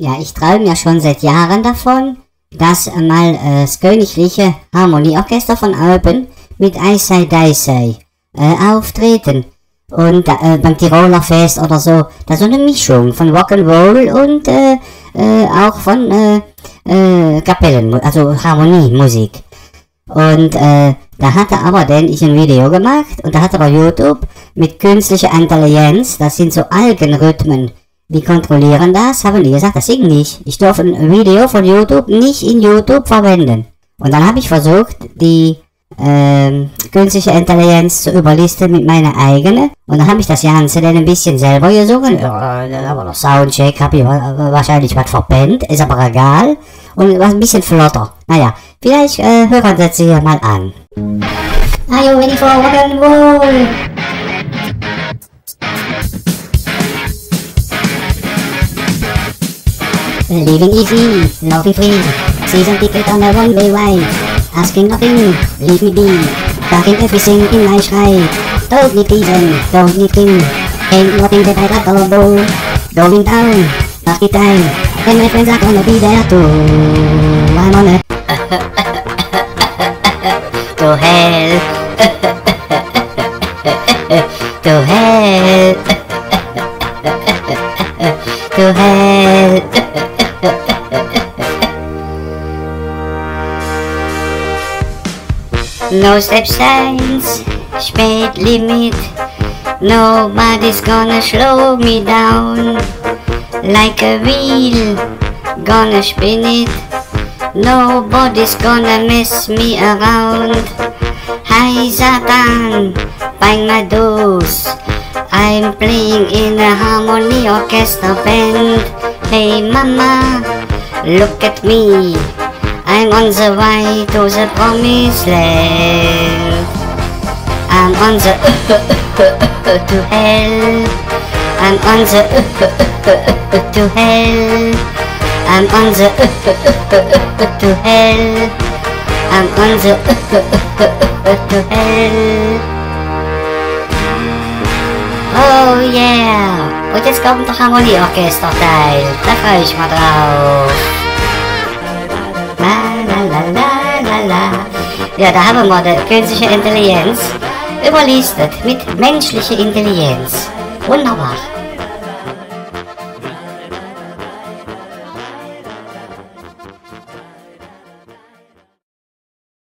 Ja, ich träume ja schon seit Jahren davon, dass mal das Königliche Harmonieorchester von Alpen mit Eisei Deisei auftreten. Und beim Tiroler Fest oder so, da so eine Mischung von Rock'n'Roll und auch von Kapellen, also Harmoniemusik. Und da hatte aber denn ich ein Video gemacht und da hat aber YouTube mit künstlicher Intelligenz, das sind so Algenrhythmen, die kontrollieren das, haben die gesagt, das singt nicht. Ich darf ein Video von YouTube nicht in YouTube verwenden. Und dann habe ich versucht, die künstliche Intelligenz zu überlisten mit meiner eigenen. Und dann habe ich das Ganze dann ein bisschen selber gesungen. Ja, aber noch Soundcheck, habe ich wahrscheinlich was verpennt, ist aber egal. Und war ein bisschen flotter. Naja, vielleicht hören wir das hier mal an. Are you ready for Rock'n'Roll? Living easy, loving free, season ticket on a one-way ride. Asking nothing, leave me be, talking everything in my stride. Don't need reason, don't need king, ain't nothing that I got all about. Going down, party time, and my friends are gonna be there too. I'm on a to hell, to hell, to hell. No step signs, speed limit, nobody's gonna slow me down. Like a wheel, gonna spin it, nobody's gonna mess me around. Hi Satan, bang my dose, I'm playing in a harmony orchestra band. Hey mama, look at me, I'm on the way to the promised land. I'm on the to hell. I'm on the to hell. I'm on the to hell. I'm on the to hell. Oh yeah! Und jetzt kommt noch Harmonieorchester-Teil. Da freue ich mal drauf. Ja, da haben wir die künstliche Intelligenz überlistet mit menschlicher Intelligenz. Wunderbar.